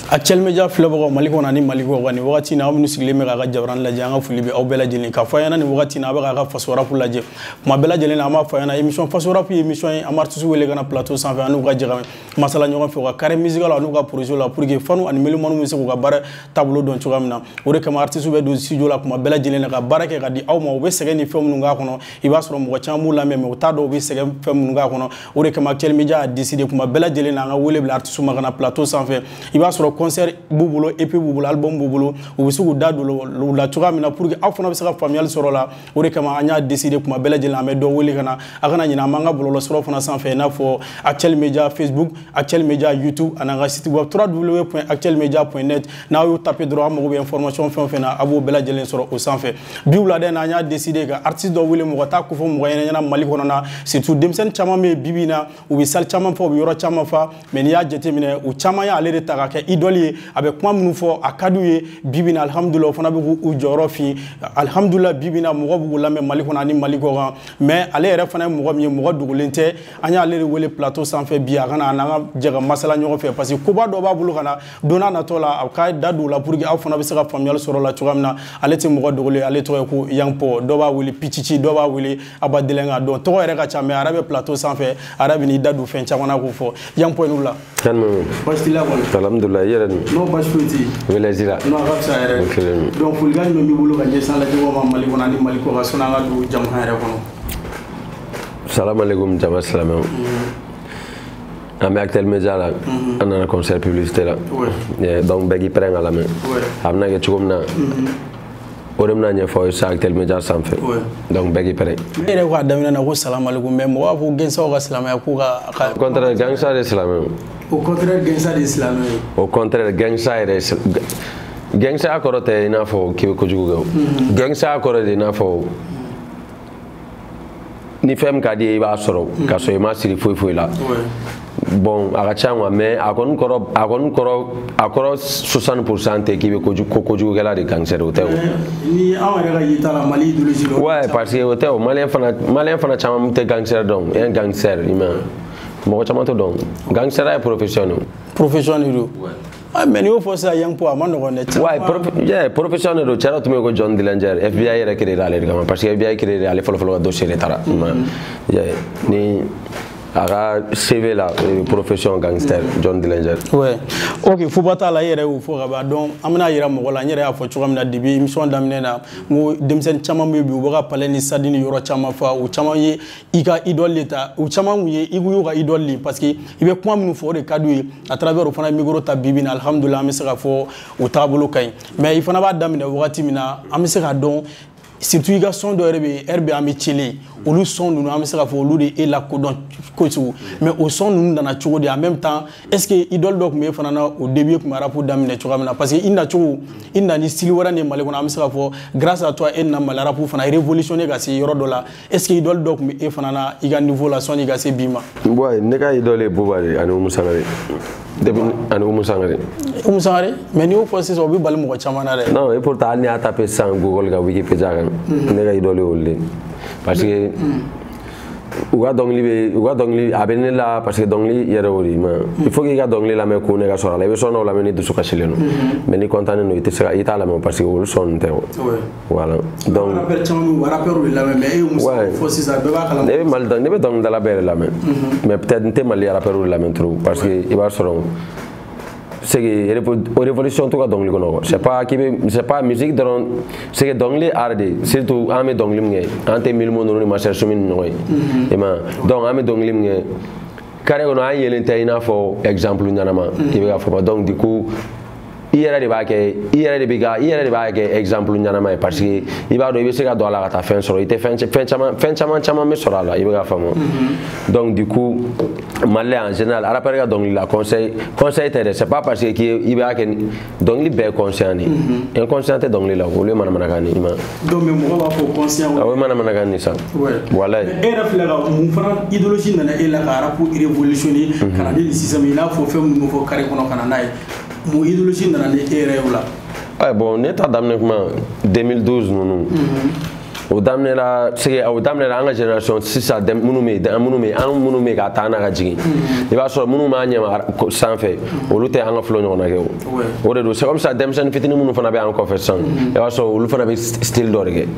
Actuel Media filɛbagaw Mali kɔnɔ ani Mali kɔ kan nin wagati in na aw minnu sigilen bɛ k'a ka jabarani lajɛ an ka foli bɛ aw bɛɛ lajɛlen k'a fɔ a ɲɛna nin wagati in na a bɛ k'a ka faso rap lajɛ kuma bɛɛ lajɛlen na an b'a fɔ a ɲɛna émission faso rap ye émission ye an bɛ artiste wele ka na plateau sanfɛ an n'u ka jɛ ka masala ɲɔgɔn fɛ u ka carré musical la n'u ka projet la pour que fanu ani melemanu bɛ se k'u ka baara taabolo dɔn cogoya min na o de kama artiste bɛ don studio la kuma bɛɛ lajɛlen na ka baara kɛ ka di aw ma u bɛ sɛgɛn ni fɛn minnu k'a kɔnɔ i b'a sɔrɔ mɔgɔ caman b'u lamɛn mais u t'a dɔn u bɛ sɛgɛn fɛn minnu k'a kɔnɔ o de kama Actuel Media a décidé kuma bɛɛ lajɛlen na an ka wele bila artiste ma ka na plateau sanfɛ i b'a sɔrɔ concert b'u bolo EP b'u bolo album b'u bolo u bɛ se k'u da don u la cogoya min na pour que aw fana bɛ se ka faamuyali sɔrɔ la o de kama an y'a décidé kuma bɛɛ lajɛlen an bɛ dɔ wele ka na a kana ɲinɛ an b'an ka bɔlɔlɔsiraw fana sanfɛ i n'a fɔ Actuel Media Facebook Actuel Media YouTube ani an ka site web www.actuelmedia.net n'aw y'o taper dɔrɔn an mago bɛ information fɛn o fɛn na a b'o bɛɛ lajɛlen sɔrɔ o sanfɛ bi wulada in na an y'a décidé ka artiste dɔ wele mɔgɔ t'a ko fɔ mɔgɔ ɲɛna Mali kɔnɔna surtout denmisɛnnin caman bɛ yen bi bi in na u bɛ salle caman fɔ u bɛ yɔrɔ caman fa mais n'i y'a jateminɛ u caman y'ale de ta ka kɛ idole ye a bɛ kuma minnu fɔ a ka d'u ye bi bi in na alhamdulillah o fana bɛ k'u jɔyɔrɔ fin alhamdulillah bi bi in na mɔgɔ b'u lamɛn Mali kɔnɔ ani Mali kɔ kan mais ale yɛrɛ fana ye mɔgɔ min ye mɔgɔ dogolen tɛ an y'ale de wele plateau sanfɛ bi a kana n'an ka jɛ ka masala ɲɔgɔn fɛ parce que koba dɔ b'a bolo ka na don n'a natɔ la a ka da don o la pour que aw fana bɛ se ka faamuyali sɔrɔ la cogoya min na ale tɛ mɔgɔ dogolen ale tɔgɔ ye ko Young Paul dɔw b'a wele Pichichi dɔw b'a wele Aba Delenga donc tɔgɔ yɛrɛ ka ca mais a yɛrɛ bɛ plateau sanfɛ a yɛrɛ bɛ n'i da don fɛn caman na k'o fɔ Young Paul n'u la baasi t'i la kɔni alhamdulillah i yɛrɛ dun n'o baasi foyi t'i ye village la non a ka fisa yɛrɛ donc folikan jumɛn b'i bolo ka ɲɛsin lajɛbagaw ma Mali kɔnɔ ani Mali kɔ kan sɔnni an ka don jamana yɛrɛ kɔnɔ salam alaikum jama silamɛw an bɛ Actuel Media la an nana concert publicité la donc bɛɛ k'i pɛrɛn ka lamɛn a bɛna kɛ cogo min na o de bɛna ɲɛfɔ aw ye sa Actuel Media sanfɛ donc bɛɛ k'i pɛrɛn ne yɛrɛ k'a daminɛ na ko salam alaikum mais mɔgɔ b'a fɔ gɛnsaw ka silamɛya k'u ka au contraire gangsta de silamɛw au contraire gangsta de silamɛw au contraire gangsta yɛrɛ gangsta kɔrɔ tɛ i n'a fɔ k'i bɛ kojugu kɛ o gangsta kɔrɔ de i n'a fɔ ni fɛn min ka di ye i b'a sɔrɔ k'a sɔrɔ i ma siri foyi foyi la bon a ka ca quoi mais a kɔni kɔrɔ 60% tɛ k'i bɛ kojugukɛla de gangster o tɛ o ni anw yɛrɛ ka yita la Mali idéologie la ouais parce que o tɛ o malien fana caman tɛ gangster dɔn un gangster i ma mɔgɔ caman tɛ dɔn gangster ye profession do mais n'i y'o fɔ sisan Young Paul a ma nɔgɔn dɛ ouais profession do cɛ dɔ tun bɛ yen ko John Dillinger FBI yɛrɛ créé ale de kama parce que FBI créé ale fɔlɔ ka dossier de taara ni a ka CV la profession gangster John Dillinger ouais ok foba t'a la i yɛrɛ y'o fɔ ka ban donc an bɛna yira mɔgɔ la n yɛrɛ y'a fɔ cogoya min na depuis émission daminɛ na n ko denmisɛnnin caman bɛ yen bi u bɛ ka palais ni stade ni yɔrɔ caman fa u caman ye i ka idole de ta u caman kun ye i y'u ka idole de parce que i bɛ kuma minnu fɔ o de ka d'u ye à travers o fana ye micro ta bi bi in na alhamdulillah an bɛ se ka fɔ o taabolo ka ɲi mais i fana b'a daminɛ wagati min na an bɛ se ka dɔn surtout i ka son dɔ yɛrɛ bɛ yen heure bɛ an bɛ cele olu son ninnu an bɛ se ka fɔ olu de e lakodɔn kojugu mais o son ninnu nana cogo di en même temps est-ce que idole dɔ tun bɛ e fana na au début tun bɛ rap daminɛ cogoya min na parce que i nacogo i nana ni style wɛrɛ de Mali kɔnɔ an bɛ se ka fɔ grâce à toi e nana Mali rap fana révolutionner ka se yɔrɔ dɔ la est-ce que idole dɔ tun bɛ e fana na i ka niveau la sɔnni i ka se bi ma. ouais ne ka idole ye Buba de ani Umu Sangare depuis ani Umu Sangare. Umu Sangare mais n'i y'o fɔ sisan o bɛ bali mɔgɔ caman na dɛ. non et pourtant hali n'i y'a tapé sisan Google kan Wikipédia kan ne ka idole ye olu de parce que u ka dɔnkili a bɛ ne la parce que dɔnkili yɛrɛ o de ma il faut que i ka dɔnkili lamɛn ko ne ka sɔrɔ a la i bɛ sɔn dɔw lamɛn ni dusu kasilen don mais ni content don i tɛ se ka i t'a lamɛn parce que olu sɔn tɛ o voilà donc rappeur caman rappeur de lamɛn mais e y'o fɔ sisan bɛɛ b'a kalama ne bɛ dɔnkilidala bɛɛ de lamɛn mais peut-être n tɛ Mali rappeur de lamɛn trop parce que i b'a sɔrɔ c'est que révolution to ka dɔnkili kɔnɔ c'est pas musique dɔrɔn c'est que dɔnkili art de surtout an bɛ dɔnkili min kɛ an tɛ milimu ninnu ni Master Sumi ni ɲɔgɔn ye i ma donc an bɛ dɔnkili min kɛ carré kɔnɔ an yelen tɛ i n'a fɔ exemple ɲanama i bɛ ka fɔ donc du coup i yɛrɛ de b'a kɛ exemple ɲanama ye parce que i b'a dɔn i bɛ se ka don a la ka taa fɛn sɔrɔ i tɛ fɛn caman bɛ sɔrɔ a la i bɛ ka faamu donc du coup Malien en général rappeur ka dɔnkili la conseil tɛ dɛ c'est pas parce que i b'a kɛ dɔnkili bɛɛ ye conscient de ye inconscient tɛ dɔnkili la olu ye manamanakan de ye i ma donc mais mɔgɔ b'a fɔ conscient o ye manamanakan de sa voilà e yɛrɛ filɛ ka mun fana idéologie nana e la ka rap révolutionner ka na ni système i n'a fɔ fɛn minnu bɛ fɔ carré kɔnɔ ka na n'a ye mun idéologie nana ni e yɛrɛ ye o la bon ne ta daminɛ kuma 2012 ninnu o daminɛla an ka génération sisan minnu bɛ ka taa n'a ka jigin i b'a sɔrɔ minnu b'a ɲɛma sanfɛ olu tɛ an ka flow ɲɔgɔnna kɛ o de don c'est comme ça denmisɛnnin fitinin minnu fana bɛ an kɔfɛ sisan i b'a sɔrɔ olu fana bɛ style dɔ de kɛ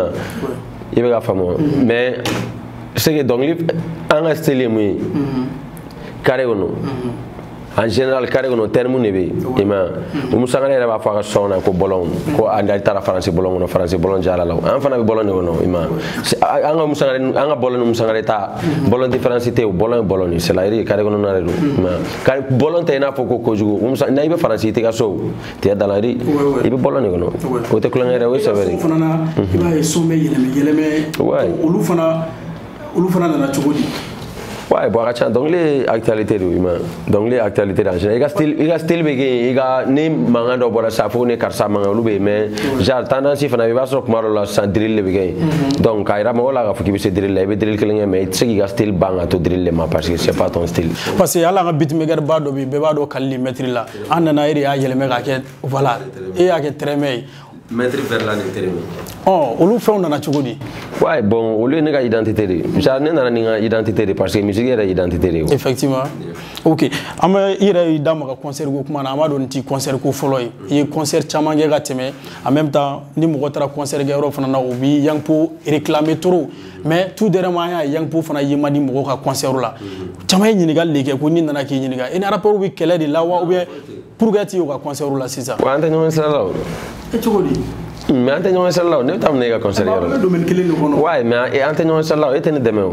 i bɛ ka faamu mais c'est que dɔnkili an ka style ye mun ye carré kɔnɔ en général carré kɔnɔ terme de bɛ yen i ma Umusangare yɛrɛ b'a fɔ a ka sɔn na ko bɔlɔn ko an taara faransi bɔlɔn kɔnɔ faransi bɔlɔn jara la an fana bɛ bɔlɔn de kɔnɔ i ma an ka Umusangare an ka bɔlɔn ni Umusangare ta bɔlɔn différence tɛ o bɔlɔn ye bɔlɔn de c'est la yɛrɛ carré kɔnɔna de don i ma bɔlɔn tɛ i n'a fɔ ko kojugu n'a i bɛ faransi i tɛ ka so tɛ dans la rue i bɛ bɔlɔn de kɔnɔ o tɛ kulonkɛ yɛrɛ o ye sɛbɛn de fana i b'a ye son bɛ yɛlɛmɛ olu fana nana cogo di ouais bon a ka ca dɔnkili actualité de i ma dɔnkili actualité en général i ka style bɛ kɛ yen i ka ni mankan dɔ bɔra sa fo ni karisa mankan olu bɛ yen mais genre tendance fana i b'a sɔrɔ kuma dɔ la sisan drill de bɛ kɛ yen donc k'a yira mɔgɔw la k'a fɔ k'i bɛ se drill la i bɛ drill kelen kɛ mais i tɛ se k'i ka style ban ka to drill de ma parce que c'est pas ton style. parce que hali an ka beatmaker ba dɔ bɛ yen bɛɛ b'a dɔn Khalil maître la an nana e de y'a yɛlɛmɛ k'a kɛ voilà e y'a kɛ tɛrɛmɛ ye. Maître Verlan ni tɛrɛmɛ. olu fɛnw nana cogo di. ouais bon olu ye ne ka identité de ye genre ne nana ni n ka identité de parce que musique yɛrɛ identité de ye. effectivement ok an bɛ i yɛrɛ y'i da maga concert ko kuma na an b'a dɔn nin tɛ concert ko fɔlɔ ye i ye concert caman kɛ ka tɛmɛ en même temps ni mɔgɔ taara concert kɛ yɔrɔ fana na o bɛ Yangpo réclamer trop mais tout dernièrement an y'a ye Yangpo fana ye man di mɔgɔw ka concert la caman ye ɲininkali de kɛ ko ni nana k'i ɲininka e ni rappeur bɛ kɛlɛ de la wa ou bien pourquoi t'i y'u ka concert la sisan. wa an tɛ ɲɔgɔn sira la o. e cogo di. mais an tɛ ɲɔgɔn sira la o ne bɛ taa mun na e ka concert yɔrɔ la. domaine kelen de kɔnɔ. ouais mais an tɛ ɲɔgɔn sira la o e tɛ ne dɛmɛ o.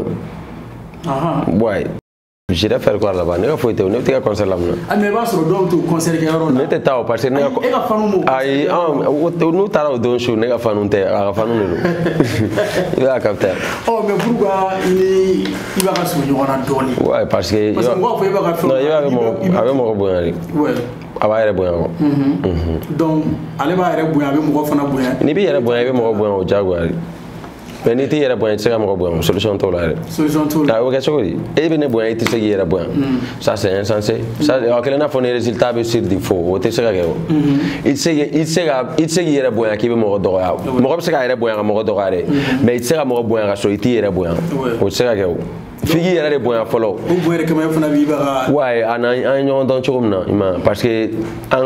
ouais. j'irai faire quoi là-bas ne ka foyi tɛ o ne bɛ taa concert la mun na. mais i b'a sɔrɔ dɔw t'o concert kɛ yɔrɔ la. ne tɛ taa o parce que ne ka. e ka fanu m'o. ayi n'u taara o don su ne ka fanu tɛ a ka fanu de don i b'a capter. mais pourquoi i b'a ka surun ɲɔgɔn na dɔɔni. ouais parce que. parce que mɔgɔw fɔ i b'a ka fɛn. non a bɛ mɔgɔ bonya de. a b'a yɛrɛ bonya kɔ. donc ale b'a yɛrɛ bonya a bɛ mɔgɔ fana bonya. n'i b'i yɛrɛ bonya i bɛ mɔgɔ bonya o diyagoya de. mais n'i t'i yɛrɛ bonya i tɛ se ka mɔgɔ bonya solution t'o la yɛrɛ. solution t'o la. o bɛ kɛ cogo di e bɛ ne bonya i tɛ se k'i yɛrɛ bonya. ça c'est insensé. ça a kɛlen n'a fɔ ni résultat bɛ sur du faux o tɛ se ka kɛ o. i tɛ se k'i yɛrɛ bonya k'i bɛ mɔgɔ dɔgɔya mɔgɔ bɛ se k'a yɛrɛ bonya ka mɔgɔ dɔgɔya dɛ mais i tɛ se ka mɔgɔ bonya ka sɔrɔ i t'i yɛrɛ bonya o tɛ se ka kɛ o. f'i k'i yɛrɛ de bonya fɔlɔ. o bonya de kama e fana b'i b'a ka. ouais an ye ɲɔgɔn dɔn cogo min na i ma parce que an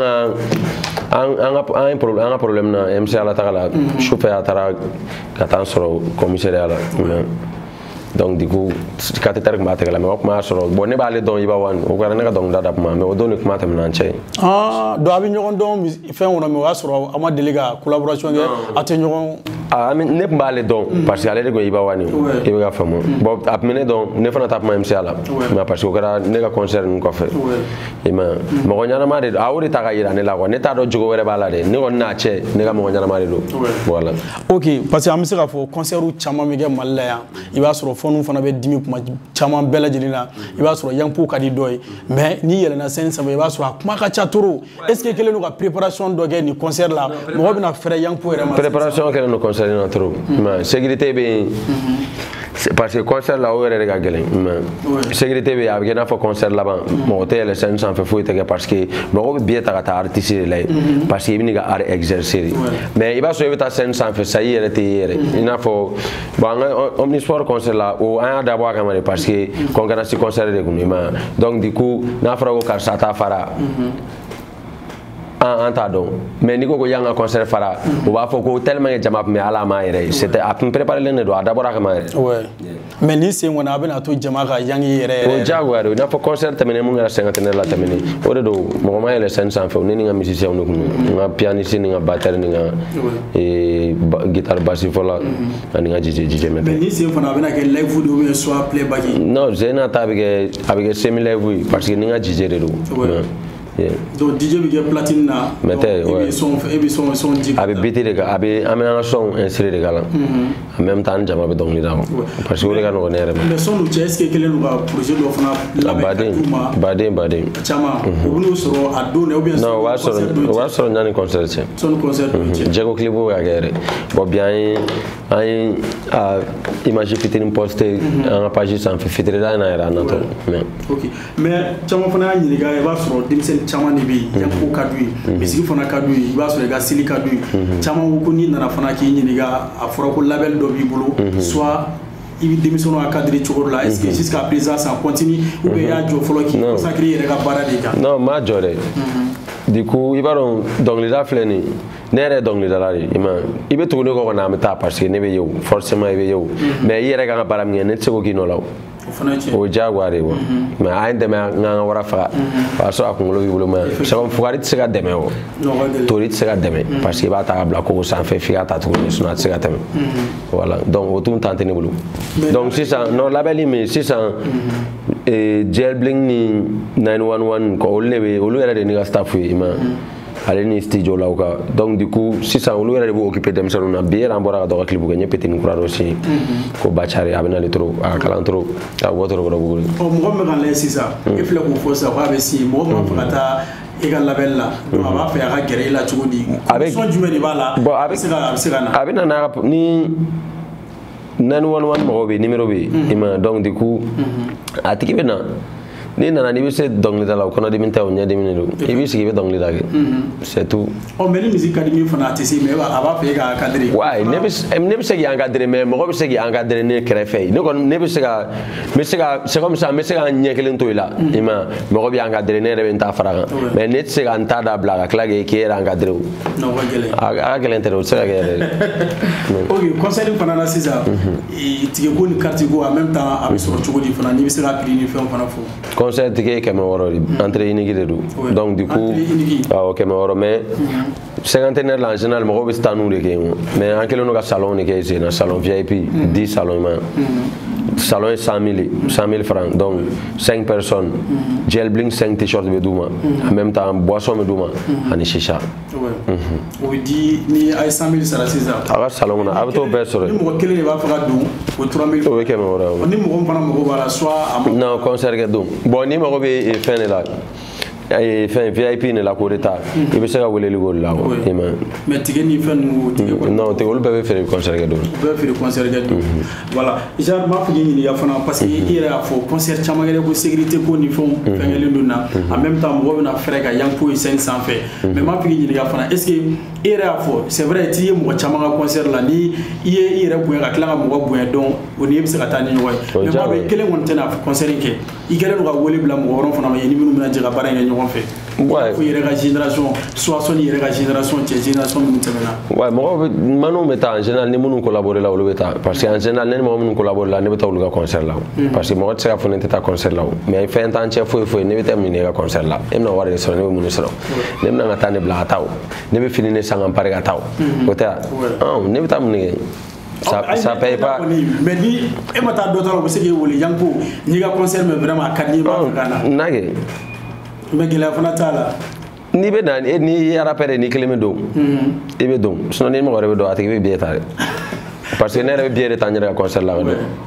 ka problème na MC ala taga la sufɛ a taara ka taa n sɔrɔ commissariat la donc du coup cathéter tun b'a tɛgɛ la mais o tuma y'a sɔrɔ bon ne b'ale dɔn Iba One o kɛra ne ka dɔnkilida da kuma mais o don de kuma tɛmɛna an cɛ. donc a bɛ ɲɔgɔn dɔn fɛn kɔnɔ mais o y'a sɔrɔ a ma deli ka collaboration kɛ a tɛ ɲɔgɔn. ne tun b'ale dɔn parce que ale de ko Iba One i bɛ ka faamu bon a tun bɛ ne dɔn ne fana ta kuma MC la mais parce que o kɛra ne ka concert ninnu kɔfɛ i ma ye mɔgɔ ɲɛnama de don a y'o de ta ka yira ne la quoi ne t'a dɔn jogo wɛrɛ b'a la dɛ ne kɔni n'a cɛ ne ka mɔgɔ ɲɛnama de don voilà. ok parce que an bɛ se k'a fɔ concert caman bɛ kɛ Mali la yan i b'a sɔrɔ fɔnw fana bɛ dimi kuma caman bɛɛ lajɛlen na i b'a sɔrɔ Yangpo ka di dɔ ye mais n'i yɛlɛnna scène sanfɛ i b'a sɔrɔ a kuma ka ca trop est ce que kɛlen don ka préparation dɔ kɛ nin concert la mɔgɔ bɛna fɛrɛ Yangpo yɛrɛ ma. préparation kɛlen don concert in na trop mais sécurité bɛ yen parce que concert la o yɛrɛ de ka gɛlɛn mais sécurité bɛ yen a bɛ kɛ i n'a fɔ concert laban mɔgɔ tɛ yɛlɛ scène sanfɛ foyi tɛ kɛ parce que mɔgɔ bɛ billet ta ka taa artiste de lajɛ parce que i bɛ n'i ka art exercer de mais i b'a sɔrɔ i bɛ taa scène sanfɛ sa i yɛrɛ tɛ i yɛrɛ i n'a fɔ bon an ka Omnisport concert la o an y'a dabɔ a kama de parce que concurrence concert de tun don donc du coup n'a fɔra ko karisa ta fara an t'a dɔn mais n'i ko ko y'an ka concert fara o b'a fɔ ko tellement que jama tun bɛ ala m'a yɛrɛ ye c'était a tun préparelen de don a dabɔra a kama yɛrɛ. mais ni sen kɔni a bɛna to jama ka Yang yɛrɛ. o diyagoya don i n'a fɔ concert tɛmɛnen mun kɛra cinquantenaire la tɛmɛnen o de don mɔgɔ ma yɛlɛ scène sanfɛ o ne ni n ka musiciens de tun don n ka pianiste ni n ka batteur ni n ka guitare basse fɔla ani n ka DJ mɛtɛ. mais ni sen fana a bɛna kɛ live de ou bien soit playback. non Zena ta bɛ kɛ semi live ye parce que ni n ka DJ de don. donc DJ bɛ kɛ platine na. mɛtɛ ouais. e bɛ son di. a bɛ biti de kan an bɛ an ka son inséré de k'a la en même temps an jama bɛ dɔnkili da parce que o de ka nɔgɔn ne yɛrɛ ma. mais son nu cɛ est ce que kelen don ka projet dɔ fana labɛn ka d'u ma. baden caman u bɛn'o sɔrɔ a don na ou bien. non o b'a sɔrɔ yanni concert cɛ. sɔnni concert cɛ. Jɛgo clip bɛ ka kɛ yɛrɛ bon bi an ye image fitinin posté an ka page sanfɛ fitirida in na yɛrɛ a natɔ. ok mais caman fana y'a ɲininka i b'a sɔrɔ denmisɛnnin caman de bɛ yen yanko ka d'u ye misiri fana ka d'u ye i b'a sɔrɔ i ka seli ka d'u ye caman ko n'i nana fana k'i ɲininka a fɔra ko label dɔ b'i bolo soit i bɛ denmisɛnninw ka cadre cogo la est-ce que jusqu'à présent ça continue ou bien i y'a jɔ fɔlɔ k'i consacrer i yɛrɛ ka baara de kan. Non m'a jɔ dɛ. Du coup i b'a dɔn dɔnkilida filɛ nin ne yɛrɛ ye dɔnkilidala de i bɛ tugu ne kɔ ka na an bɛ taa parce que ne bɛ ye o forcément i bɛ ye o mais i yɛrɛ kan ka baara min kɛ ne tɛ se k'o k'i nɔ la o. O diyagoya de ye wa mais a ye n dɛmɛ n k'an ka wara faga o y'a sɔrɔ a kunkolo b'i bolo mais fugari tɛ se ka dɛmɛ o tori tɛ se ka dɛmɛ parce que i b'a ta ka bila kogo sanfɛ f'i ka ta tuguni sinon a tɛ se ka tɛmɛ voilà donc o tun tan tɛ ne bolo donc sisan non labɛnni min sisan Jailbling ni 911 olu de bɛ olu yɛrɛ de ni ka staff ye i ma ale ni studio la ka donc du coup sisan olu yɛrɛ de b'o occuper denmisɛnninw na bi yɛrɛ an bɔra ka dɔ ka clip kɛ n ye petini kura dɔ signé ko Bacari a bɛ n'ale trop a ka kalan trop a bɛ bɔ trop kɔrɔ buguri. Mɔgɔ min bɛ ka lajɛ sisan e filɛ k'o fɔ sisan k'a bɛ signé mɔgɔ min b'a fɛ ka taa i ka label la donc a b'a fɛ a ka gɛrɛ i la cogo di condition jumɛn de b'a la a bɛ se ka na. A bɛ na n'a ka ni 911 mɔgɔw bɛ yen numéro bɛ yen i ma donc du coup a tigi bɛ na. Ni nana ni bɛ se dɔnkilida la o kɔnɔdimi tɛ o ɲɛdimi don i b'i sigi i bɛ dɔnkilida kɛ c'est tout. Mais ni musique ka di min fana a tɛ se mais a b'a fɛ e ka encadrer. Ouais ne bɛ se k'i encadrer mais mɔgɔ bɛ se k'i encadrer ne kɛrɛfɛ ne kɔni ne bɛ se ka c'est comme ça n bɛ se ka ɲɛ kelen to i la i ma mɔgɔ bɛ encadrer ne yɛrɛ bɛ n ta fara kan mais ne tɛ se ka n ta da bila ka tila k'e yɛrɛ encadrer o. Non ka gɛlɛn. A ka gɛlɛn tɛ dɛ o tɛ se ka kɛ yɛrɛ. Ok concert fana na sisan tigɛko ni carte ko en même temps a bɛ sɔrɔ cogo di fana n'i bɛ se ka prix ni fɛnw fana fɔ. Concert ticket 100 de entrée unique de do donc du coup waaw 100 mais cinquantenaire la en général mɔgɔw bɛ taa n'u de kɛ mais an kɛlen don ka salon de kɛ sen na salon VIP 10 salon ma salon est 100 000 francs donc 5 personnes Jailbling 5 t-shirts bɛ d'u ma en même temps boisson bɛ d'u ma ani chicha. O bɛ di ni a ye 100 000 sara sisan. A ka salon kɔnɔ a bɛ t'o bɛɛ sɔrɔ. Ni mɔgɔ kelen de b'a fɛ ka don o 3 000. O bɛ 100 ni mɔgɔ fana mago b'a la soit. Non concert kɛ don bon ni mago bɛ fɛn de la. Fɛn VIP ne la k'o de ta i bɛ se ka weleli k'o de la quoi i ma. Mais tigɛ ni fɛn ninnu tigɛ kɔni. Non tigɛ olu bɛɛ bɛ feere concert kɛ don. U bɛɛ bɛ feere concert kɛ don. Voilà genre m'a fɔ k'i ɲininka fana parce que i yɛrɛ y'a fɔ concert caman kɛra ko sécurité ko ni fɛnw fɛnkɛlen don na en même temps mɔgɔw bɛna fɛɛrɛ ka yanko ye scène sanfɛ mais m'a fɔ k'i ɲininka fana est ce que i yɛrɛ y'a fɔ c'est vrai t'i ye mɔgɔ caman ka concert la ni i ye i yɛrɛ bonya ka tila ka mɔgɔ bonya dɔn o ni e bɛ se ka taa ni ɲɔgɔn ye mais maa bɛ kelen kɔni tɛna concert kɛ i kɛlen don ka wele bila mɔgɔ wɛrɛw fana ma ye ni minnu bɛna jɛ ka baara in kɛ ɲɔgɔn fɛ. Ouais. Faut y aller la génération, soit son y aller la génération, génération minnu tɛmɛna. Ouais, mɔgɔw bɛ manu bɛ taa en général ni minnu collaborer la olu bɛ taa parce que en général ne ni mɔgɔ minnu collaborer la ne bɛ taa olu ka concert la parce que mɔgɔ tɛ se ka fɔ ne tɛ taa concert la mais fɛn t'an cɛ foyi ne bɛ taa min ne ka concert la e bɛna wari de sɔrɔ ne bɛ mun de sɔrɔ ne bɛna ka taa ne bila ka taa o ne bɛ fini ne san ka pari ka taa o tɛ wa ne bɛ taa mun de kɛ. Ça paye pas. Mais ni e ma taa dɔ ta o bɛ se k'e wele yanko n'i ka concert mais vraiment a ka di i b'a fɛ ka na. Nage. Mais gɛlɛya fana t'a la. N'i bɛ na ni ye rappeur ni kelen bɛ don i bɛ don sinon ni mɔgɔ wɛrɛ bɛ don a tigi bɛ billet ta dɛ parce que ne yɛrɛ bɛ billet de ta n yɛrɛ ka concert la ka don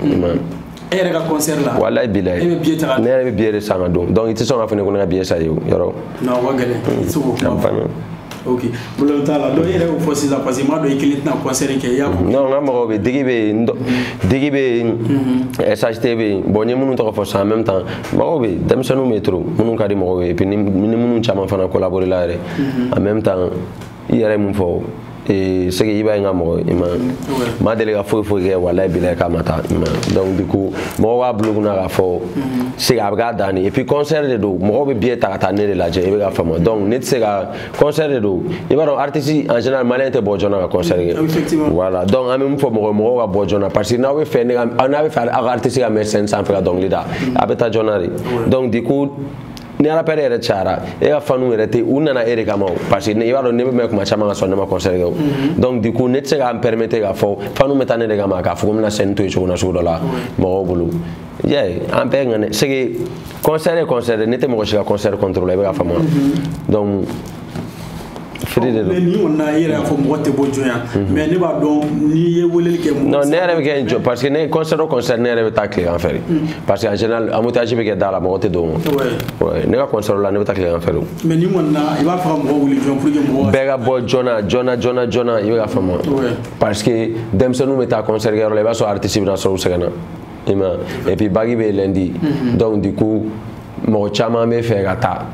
e yɛrɛ ka concert la walayi bilayi e bɛ billet ta ne yɛrɛ bɛ billet de san ka don donc i tɛ sɔn k'a fɔ ne ko ne ka billet san ye o yɔrɔ. Non o ka gɛlɛn i tɛ se k'o kuma fɔ. Ok problème t'a la donc e yɛrɛ y'o fɔ sisan parce que m'a dɔn i kelen tɛna concert kɛ i y'a fɔ. Non n ka mɔgɔw bɛ yen Digi bɛ yen SHT bɛ yen bon n ye minnu tɔgɔ fɔ sisan en même temps mɔgɔw bɛ yen denmisɛnninw bɛ yen trop minnu ka di mɔgɔw ye et puis ni minnu caman fana collaborer la yɛrɛ en même temps i yɛrɛ mun fɔ c'est que i b'a ye n ka mɔgɔ i ma deli ka foyi kɛ walayi bilayi k'a ma taa i ma donc du coup mɔgɔw b'a bila u kunna k'a fɔ c'est a bɛ k'a dan de et puis concert de don mɔgɔw bɛ billet ta ka taa ne de lajɛ i bɛ ka faamu donc ne tɛ se ka concert de don i b'a dɔn artiste en général maliyɛn tɛ bɔ joona ka concert kɛ voilà donc an bɛ min fɔ mɔgɔw ka bɔ joona parce que n'aw bɛ fɛ aw ka artiste ka mɛn scène sanfɛ ka dɔnkili da a bɛ taa joona de donc du coup ni rappeur yɛrɛ cayara e ka fanu yɛrɛ tɛ u nana e de kama o parce que i b'a dɔn ne bɛ mɛn kuma caman ka sɔrɔ ne ma concert kɛ o donc du coup ne tɛ se ka n permettre k'a fɔ fanu bɛ taa ne de kama k'a fɔ ko n bɛna scène to yen cogo na sugu dɔ la mɔgɔw bolo yeah an bɛɛ ŋaniya c'est que concert ye concert ne tɛ mɔgɔ si ka concert contrôler i bɛ ka faamu donc free de don. Mais ni kɔni na i yɛrɛ y'a fɔ mɔgɔ tɛ bɔ jɔnya mais ne b'a dɔn n'i ye weleli kɛ mɔgɔ. Non ne yɛrɛ bɛ kɛ jɔ parce que ne concert o concert ne yɛrɛ bɛ taa tilegan fɛ de parce que en général embouteillage bɛ kɛ da la mɔgɔ tɛ don o ne ka concert la ne bɛ taa tilegan fɛ de. Mais ni kɔni na i b'a fɛ ka mɔgɔ wuli jɔn pour que mɔgɔ. bɛɛ ka bɔ joona i bɛ ka faamu parce que denmisɛnninw bɛ taa concert kɛ yɔrɔ la i b'a sɔrɔ artiste bɛ na sɔrɔ u sɛgɛnna i ma et puis bagi bɛ lundi donc du coup mɔgɔ caman bɛ fɛ ka taa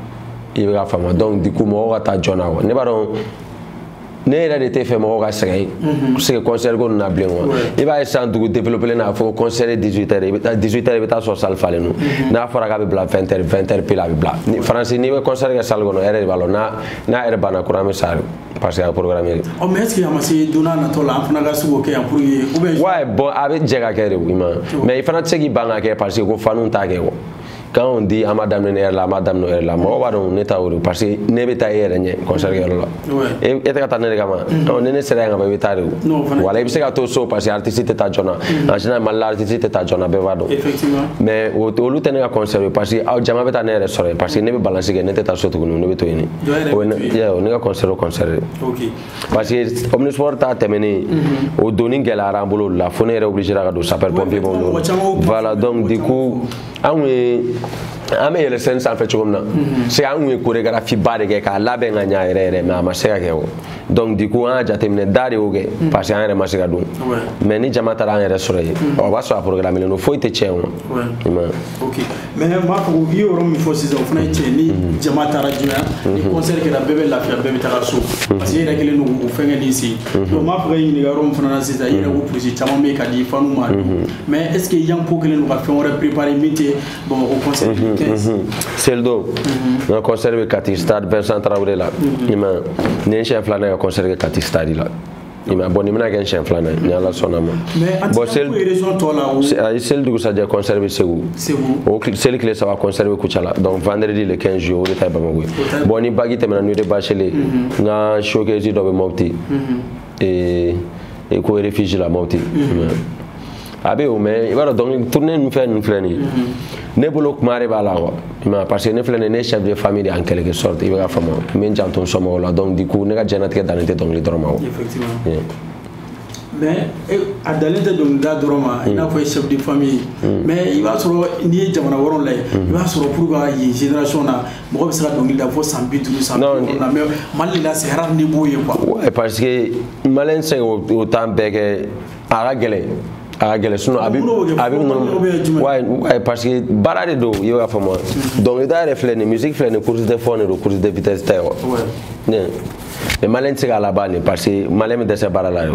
i bɛ ka faamu donc du coup mɔgɔw ka taa joona quoi ne b'a dɔn ne yɛrɛ de tɛ fɛ mɔgɔw ka sɛgɛn parce que concert ko ninnu na bilen quoi i b'a ye sisan dugu développé n'a fɔ concert ye 18h i bɛ taa 18h i bɛ taa sɔrɔ salle falen don n'a fɔra k'a bɛ bila 20h 20h pile a bɛ bila Faransi n'i bɛ concert kɛ salle kɔnɔ e yɛrɛ de b'a dɔn n'a yɛrɛ banna courant bɛ sa parce que a programme ye. Mais est-ce qu'il y a masé donna natɔ la an fana ka se k'o kɛ yan pour que ou bien. Ouais bon a bɛ jɛ ka kɛ de i ma mais i fana tɛ se k'i ban ka kɛ parce que ko faniw t'a kɛ quoi. Quand on dit à madame ne la madame no la mo wa don ne ta wori parce que ne be ta yere nye concert yoro la e te ka ta ne kama on ne sera nga be ta re wala e be se ka to so parce que artiste ta jona en général mal l'artiste ta jona be va do effectivement mais o lu tene ka concert parce que aw jama be ta ne re sore parce que ne be balance ke ne te ta so to ne be to ni o ne ka concert OK parce que omnisport ta temeni o doni gela rambolo la fo ne re obligé ka do saper pompier bon voilà donc du coup an bɛ yɛlɛ scène sanfɛ cogo min na c'est an kun ye chorégraphie ba de kɛ k'a labɛn ka ɲa yɛrɛ yɛrɛ mais a ma se ka kɛ o donc du coup an y'a jateminɛ da de y'o kɛ parce que an yɛrɛ ma se ka don mais ni jama taara an yɛrɛ sɔrɔ yen o b'a sɔrɔ a programme len don foyi tɛ tiɲɛ o OK mais n b'a fɔ ko i ye yɔrɔ min fɔ sisan o fana ye tiɲɛ ni jama taara jumɛn ni concert kɛra bɛɛ bɛ lafiya bɛɛ bɛ taga so parce que i yɛrɛ kɛlen don k'o fɛnkɛ n'i sen donc n b'a fɔ ka ɲininka yɔrɔ min fana na sisan i yɛrɛ ko police caman bɛ yen ka di fanu ma mais est ce que Yanko kɛlen don ka fɛn wɛrɛ préparer min tɛ Bamakɔ concert Seldo na concert be Kati Stade Vincent Traoré la ima ne chef la na concert ke Kati Stade la ima bon imna ke chef la na ni ala sonama bon sel région to la o sel du sa je concert be Ségou o sel que ça va concert be Kuchala donc vendredi le 15 juillet o ta Bamako bon ni bagi temena nu de bachele na showcase do be mauti et ko réfugié la mauti abe o mais i b'a donc tourner une fait une flani ne bolo kumare bala wa ma parce que ne flani ne chef de famille en quelque sorte i b'a fama men janton somo la donc du coup ne ka janatique dans te donc li drama effectivement mais a dalente donc da drama ina fo chef de famille mais i b'a sɔrɔ ni ye jamana wɔrɔn la i b'a sɔrɔ pour ka ye génération na mɔgɔ bɛ se ka dɔnkili da fo 150 na mais Mali la c'est rare niveau ye quoi ouais parce que malin c'est au temps bɛɛ kɛ a ka gɛlɛn a gɛlɛ sinon a bɛ ouais parce que baara de don i b'a faamu donc i da yɛrɛ filɛ nin musique filɛ nin course de fond de don course de vitesse tɛ wa mais malin tɛ se k'a laban parce que malin bɛ dɛsɛ baara la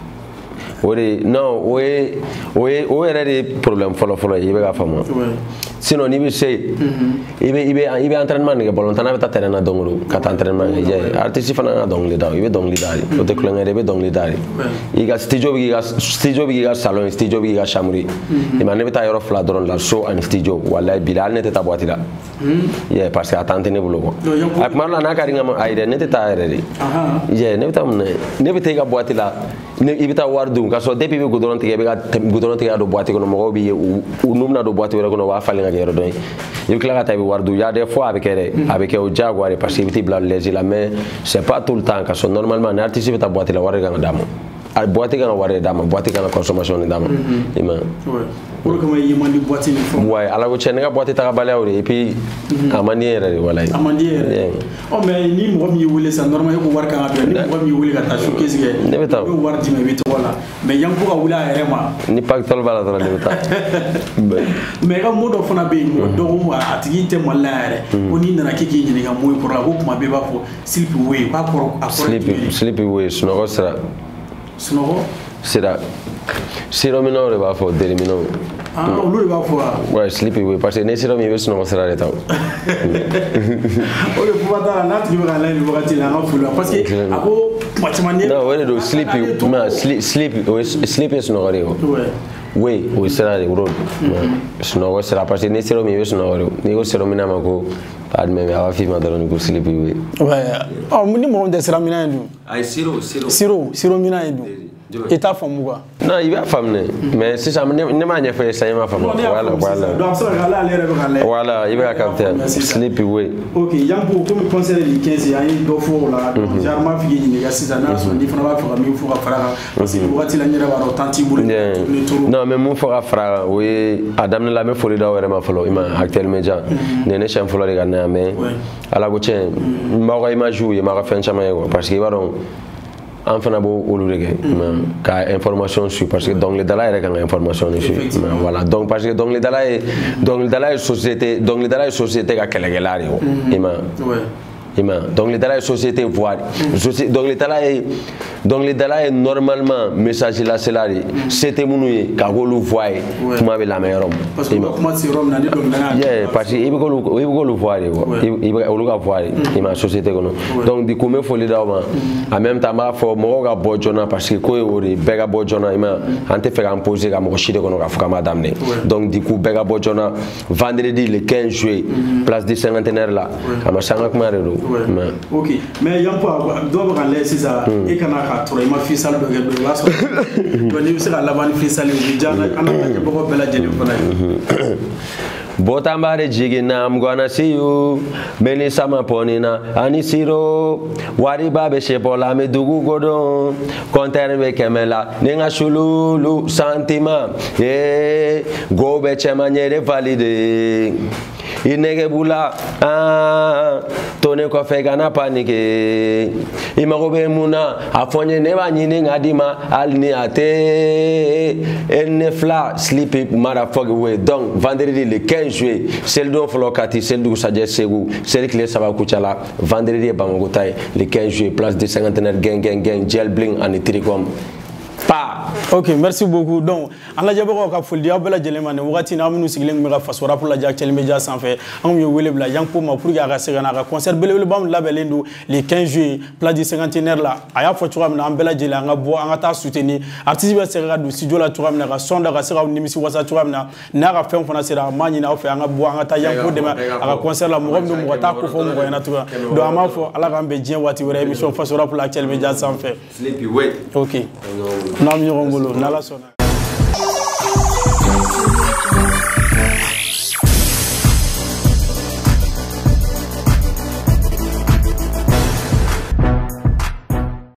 o de non o yɛrɛ de problème fɔlɔ ye i bɛ ka faamu sinon n'i bɛ se i bɛ entraînement de kɛ balontan n'a bɛ taa terrain na don o don ka taa entraînement kɛ artiste fana ka dɔnkili da i bɛ dɔnkili da de o tɛ kulonkɛ de i bɛ dɔnkili da de i ka studio bɛ k'i ka salon ye studio bɛ k'i ka chambre ye i ma ne bɛ taa yɔrɔ fila dɔrɔn la so ani studio walayi bi hali ne tɛ taa boîte la parce que a temps tɛ ne bolo quoi a tuma dɔ la n'a ka di n ka ma ayi dɛ ne tɛ taa yɛrɛ de ne bɛ taa mun na ne bɛ taa i ka boîte la i bɛ taa wari dun k'a sɔrɔ depuis i bɛ goudron tigɛ i bɛ ka goudron tigɛ ka don boîte kɔnɔ mɔgɔw b'i ye u n'u bɛna don boîte wɛrɛ kɔnɔ u b'a falen ka kɛ yɔrɔ dɔ ye i bɛ tila ka taa i bɛ wari dun il y a des fois a bɛ kɛ dɛ a bɛ kɛ o diyagoya de parce que i bɛ t'i bila lɛzi la mais c'est pas tout le temps k'a sɔrɔ normalement ni artiste bɛ taa boîte la wari de kan ka d'a ma boîte kan ka wari de d'a ma boîte kan ka consommation de d'a ma i ma o de kama i man di boîte ni fɛnw ouais ala ko tiɲɛ ne ka boîte taga baliya o de et puis a man di n yɛrɛ de walayi a man di yɛrɛ mais ni mɔgɔ min y'i wele sisan normalement e ko wari kan ka bila ni mɔgɔ min y'i wele ka taa showcase kɛ ne bɛ taa i bɛ wari d'i ma i bɛ tɔgɔ la mais Yanko ka wele a yɛrɛ ma ni pactole b'a la dɔrɔn ne bɛ taa mais i ka mot dɔ fana bɛ yen mɔgɔ dɔ ko a tigi tɛ Mali la yɛrɛ ko n'i nana k'i k'i ɲininka mun ye kɔrɔ la ko tuma bɛɛ i b'a fɔ Sleepy Way k'a kɔrɔ a kɔrɔ ye jumɛn ye Sleepy Way sunɔgɔ sira sira siro minɛnw de b'a fɔ deli minɛnw olu de b'a fɔ wa ouais Sleepy Way parce que ni siro min i bɛ sunɔgɔ sira de ta o de kuma t'a la n'a tigi bɛ ka lajɛ nin wagati la an ka foli la parce que a ko tuma caman non o de don Sleepy ye sunɔgɔ de ye o way o ye sira de road sunɔgɔ sira parce que ni siro min i bɛ sunɔgɔ de n'i ko siro minɛ ma ko admɛ a b'a f'i ma dɔrɔn ko Sleepy Way ni mɔgɔ min tɛ sira minɛ ye dun ayi siro minɛ ye dun i t'a faamu quoi non i b'a faamu dɛ mais sisan ne m'a ɲɛfɔ ye sisan i m'a faamu voilà i bɛ ka capter Sleepy Way ok Yanko comme concert du 15 an ye dɔ fɔ o la donc genre m'a f'i ye ɲininka sisan n'a sɔrɔ n'i fana b'a fɛ ka min fɔ ka fara kan parce que wagati la n yɛrɛ b'a dɔn temps t'i bolo non mais mun fɔ ka fara kan o ye a daminɛ la n bɛ foli d'aw yɛrɛ ma fɔlɔ i ma Actuel Media nin ye ne siɲɛ fɔlɔ de ka na yan mais ala ko tiɲɛ n b'aw ka image ye n b'aw ka fɛn caman ye quoi parce que i b'a dɔn an fana b'o olu de kɛ ka information su parce que dɔnkilidala yɛrɛ kan ka information de su voilà donc parce que dɔnkilidala ye société ka kɛlɛkɛla de ye dɔnkilidala ye société voix dɔnkilidala ye normalement message lasela de se tɛ minnu ye ka k'olu voix ye kuma bɛ lamɛn yɔrɔ min parce que i bɛ k'olu voix de i bɛ olu ka voix de société kɔnɔ donc di ko n bɛ foli d'aw ma en même temps n b'a fɔ mɔgɔw ka bɔ joona parce que ko ye o de ye bɛɛ ka bɔ joona an tɛ fɛ k'an poser ka mɔgɔ si de kɔnɔ k'a fɔ k'an b'a daminɛ donc di ko bɛɛ ka bɔ joona vendredi le 15 juillet place du cinquantenaire la a ma sanga kuma de don. Ok, mais yan po dɔw bɛ ka lajɛ sisan e kana ka tɔrɔ i ma freestyle dɔ kɛ dɔ i b'a sɔrɔ donc n'i bɛ se ka laban ni freestyle ye o bɛ diya an n'a lajɛbagaw bɛɛ lajɛlen fana ye. Botambare jigina, I'm gonna see you. Many sama ponina, ani siro. Wari babe shepola me dugu godon. Kontere be kemela, ninga shululu santima. Yeah, go be chema nyere valide. Inege bula, tone ko fe gana panike. Imago be muna, afonye neba nyine ngadima alni ate. Ennefla sleepy motherfucker way. Donc vendredi le 15 juillet, celle dont follow kati, celle du Sadje Segou, celle qui les sava kuchala, vendredi Bango Taï, le 15 juillet, place du cinquantenaire, gang, gel bling, and Tiricom. Ok, merci beaucoup. Donc, an lajɛbagaw ka foli di aw bɛɛ lajɛlen ma nin wagati in na an minnu sigilen tun bɛ ka faso rap lajɛ Actuel Media sanfɛ an kun ye wele bila Yang Po ma pour que a ka se ka na a ka concert belebeleba min labɛnlen don le 15 juillet place du cinquantenaire la a y'a fɔ cogoya min na an bɛɛ lajɛlen an ka bɔ an ka taa soutenir artiste bɛ se ka don studio la cogoya min na ka son da ka se ka nimisi wasa cogoya min na n'a ka fɛn fana sera an b'a ɲini aw fɛ an ka bɔ an ka taa Yang Po dɛmɛ a ka concert la mɔgɔ min don mɔgɔ t'a ko fɔ mɔgɔ ɲɛna cogoya donc an b'a fɔ ala k'an bɛn diɲɛ waati wɛrɛ émission faso rap la Actuel Media sanfɛ. Ok, n'an bɛ ɲɔgɔn bolo n'ala sɔnna.